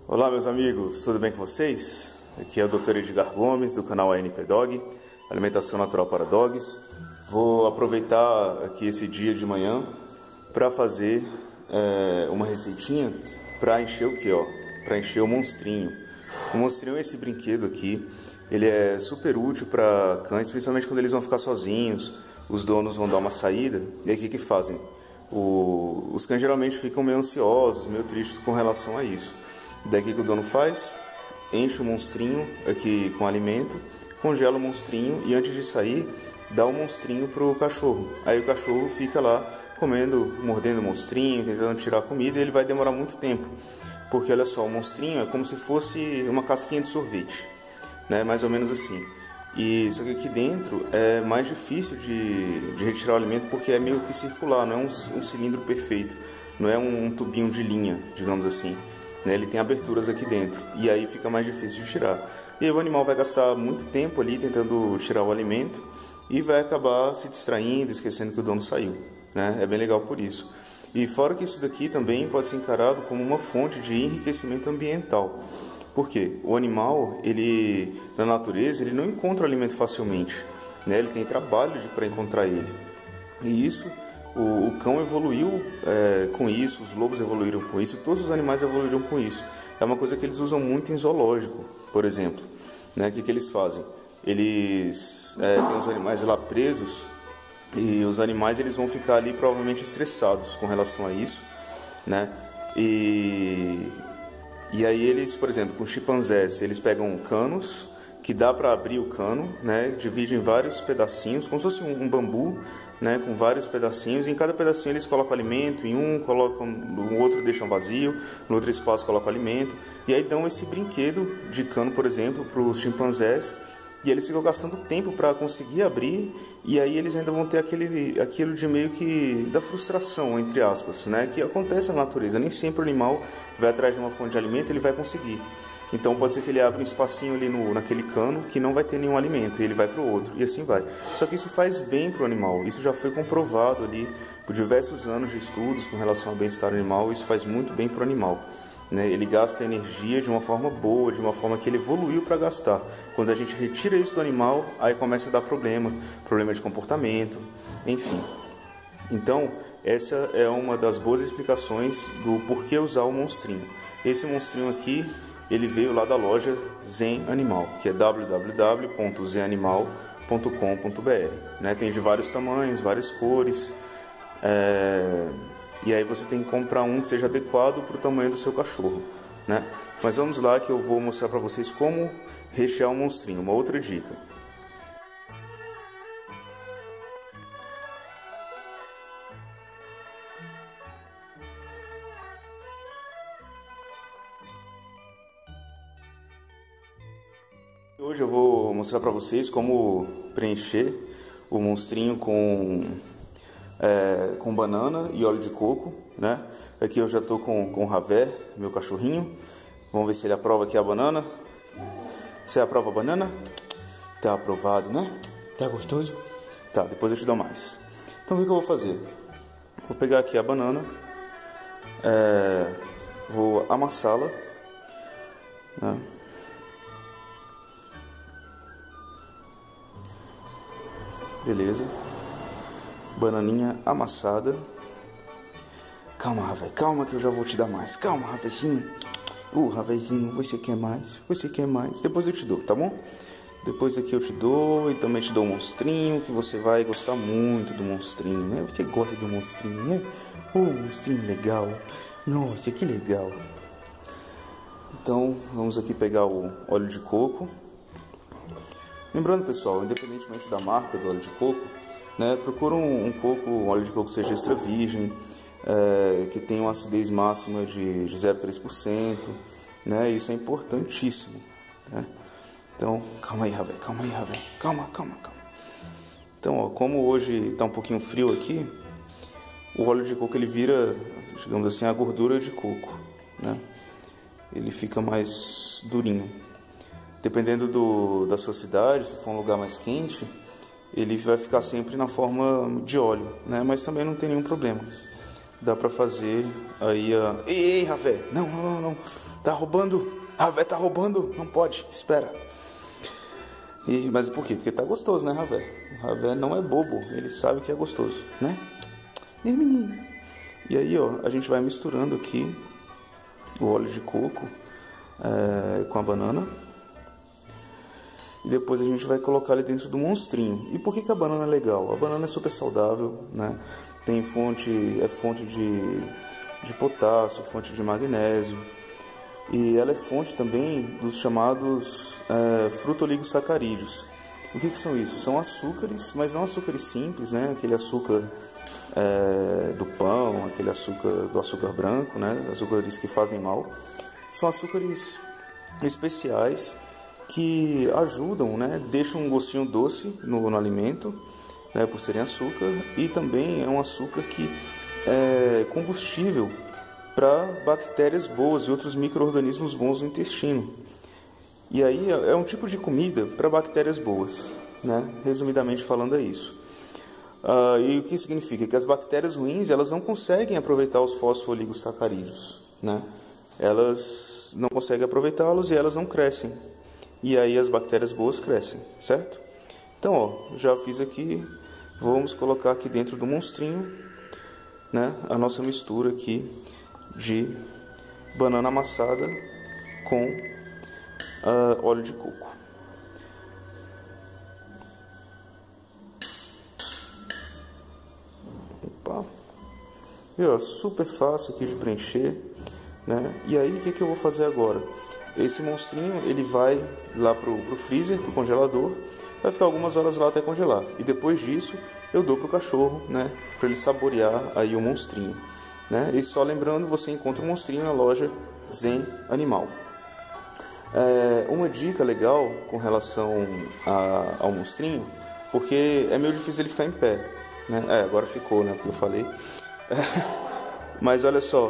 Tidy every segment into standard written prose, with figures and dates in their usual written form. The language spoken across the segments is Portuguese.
Olá meus amigos, tudo bem com vocês? Aqui é o Dr. Edgar Gomes do canal ANP Dog, Alimentação Natural para Dogs. Vou aproveitar aqui esse dia de manhã para fazer uma receitinha para encher o que? Para encher o monstrinho. O monstrinho é esse brinquedo aqui, ele é super útil para cães, principalmente quando eles vão ficar sozinhos, os donos vão dar uma saída, e aí o que fazem? Os cães geralmente ficam meio ansiosos, meio tristes com relação a isso. Daí que o dono faz? Enche o monstrinho aqui com alimento, congela o monstrinho e antes de sair, dá o monstrinho pro cachorro. Aí o cachorro fica lá comendo, mordendo o monstrinho, tentando tirar a comida, e ele vai demorar muito tempo. Porque olha só, o monstrinho é como se fosse uma casquinha de sorvete, né? Mais ou menos assim. E só que aqui dentro é mais difícil de retirar o alimento porque é meio que circular, não é um cilindro perfeito, não é um tubinho de linha, digamos assim. Ele tem aberturas aqui dentro e aí fica mais difícil de tirar. E aí o animal vai gastar muito tempo ali tentando tirar o alimento e vai acabar se distraindo, esquecendo que o dono saiu, né? É bem legal por isso. E fora que isso daqui também pode ser encarado como uma fonte de enriquecimento ambiental. Por quê? O animal, ele na natureza, ele não encontra o alimento facilmente, né? Ele tem trabalho para encontrar ele. E isso o cão evoluiu com isso, os lobos evoluíram com isso, todos os animais evoluíram com isso. É uma coisa que eles usam muito em zoológico, por exemplo, né? O que eles fazem? Eles têm os animais lá presos e os animais eles vão ficar ali provavelmente estressados com relação a isso, né? E aí eles, por exemplo, com chimpanzés, eles pegam canos que dá para abrir o cano, né? Dividem em vários pedacinhos, como se fosse um bambu, né, com vários pedacinhos, e em cada pedacinho eles colocam alimento, em um colocam, no outro deixam vazio, no outro espaço colocam alimento, e aí dão esse brinquedo de cano, por exemplo, para os chimpanzés, e eles ficam gastando tempo para conseguir abrir, e aí eles ainda vão ter aquilo de meio que da frustração, entre aspas, né, que acontece na natureza. Nem sempre o animal vai atrás de uma fonte de alimento, ele vai conseguir. Então pode ser que ele abra um espacinho ali naquele cano que não vai ter nenhum alimento e ele vai para o outro e assim vai. Só que isso faz bem para o animal, isso já foi comprovado ali por diversos anos de estudos com relação ao bem-estar animal, isso faz muito bem para o animal, né? Ele gasta energia de uma forma boa, de uma forma que ele evoluiu para gastar. Quando a gente retira isso do animal, aí começa a dar problema de comportamento, enfim. Então essa é uma das boas explicações do porquê usar o monstrinho. Esse monstrinho aqui, ele veio lá da loja Zen Animal, que é www.zenanimal.com.br, né? Tem de vários tamanhos, várias cores, e aí você tem que comprar um que seja adequado para o tamanho do seu cachorro, né? Mas vamos lá que eu vou mostrar para vocês como rechear um monstrinho, uma outra dica. Hoje eu vou mostrar para vocês como preencher o monstrinho com banana e óleo de coco, né? Aqui eu já estou com o Ravé, meu cachorrinho. Vamos ver se ele aprova aqui a banana. Você aprova a banana? Tá aprovado, né? Tá gostoso? Tá, depois eu te dou mais. Então o que eu vou fazer? Vou pegar aqui a banana, vou amassá-la, né? Beleza, bananinha amassada. Calma, Ravé, calma que eu já vou te dar mais. Calma, Ravezinho. Ravezinho, você quer mais? Você quer mais? Depois eu te dou, tá bom? Depois aqui eu te dou e também te dou um monstrinho, que você vai gostar muito do monstrinho, né? Você gosta do monstrinho, né? Monstrinho legal. Nossa, que legal. Então, vamos aqui pegar o óleo de coco. Lembrando, pessoal, independentemente da marca do óleo de coco, né, procura um óleo de coco que seja extra virgem, que tenha uma acidez máxima de 0,3%, né, isso é importantíssimo, né? Então, calma aí, Ravé, calma. Então, ó, como hoje está um pouquinho frio aqui, o óleo de coco ele vira, digamos assim, a gordura de coco, né? Ele fica mais durinho. Dependendo da sua cidade, se for um lugar mais quente, ele vai ficar sempre na forma de óleo, né? Mas também não tem nenhum problema. dá pra fazer aí a... Ei, Ravé, não, tá roubando, Ravé tá roubando, não pode, espera. Mas por quê? Porque tá gostoso, né, Ravé? O Ravé não é bobo, ele sabe que é gostoso, né? Menino. E aí, ó, a gente vai misturando aqui o óleo de coco com a banana. E depois a gente vai colocar ele dentro do monstrinho. E por que a banana é legal? A banana é super saudável, né? Tem fonte de potássio, fonte de magnésio. E ela é fonte também dos chamados frutoligosacarídeos. O que são isso? São açúcares, mas não açúcares simples, né? Aquele açúcar do pão, aquele açúcar do açúcar branco, né? Açúcares que fazem mal. São açúcares especiais que ajudam, né? Deixam um gostinho doce no alimento, né? Por serem açúcar, e também é um açúcar que é combustível para bactérias boas e outros micro-organismos bons no intestino. E aí é um tipo de comida para bactérias boas, né? Resumidamente falando é isso. E o que significa? Que as bactérias ruins, elas não conseguem aproveitar os fosfooligosacarídeos, né? Elas não conseguem aproveitá-los e elas não crescem. E aí as bactérias boas crescem, certo? Então, ó, já fiz aqui, vamos colocar aqui dentro do monstrinho, né, a nossa mistura aqui de banana amassada com óleo de coco. Opa. E, ó, super fácil aqui de preencher, né? E aí, o que eu vou fazer agora? Esse monstrinho, ele vai lá pro freezer, pro congelador, vai ficar algumas horas lá até congelar. E depois disso, eu dou pro cachorro, né, para ele saborear aí o monstrinho, né? E só lembrando, você encontra o monstrinho na loja Zen Animal. Uma dica legal com relação ao monstrinho, porque é meio difícil ele ficar em pé, né? Agora ficou, né, porque eu falei. Mas olha só,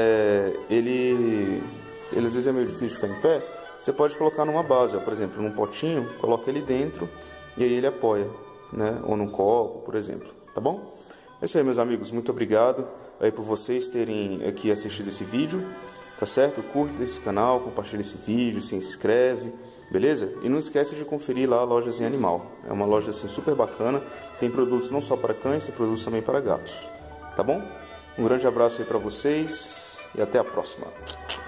ele às vezes é meio difícil ficar em pé. Você pode colocar numa base, ó, por exemplo, num potinho, coloca ele dentro e aí ele apoia, né? Ou num copo, por exemplo, tá bom? É isso aí, meus amigos, muito obrigado aí por vocês terem aqui assistido esse vídeo, tá certo? Curta esse canal, compartilha esse vídeo, se inscreve, beleza? E não esquece de conferir lá a loja Zen Animal, é uma loja assim super bacana, tem produtos não só para cães, tem produtos também para gatos, tá bom? Um grande abraço aí para vocês e até a próxima.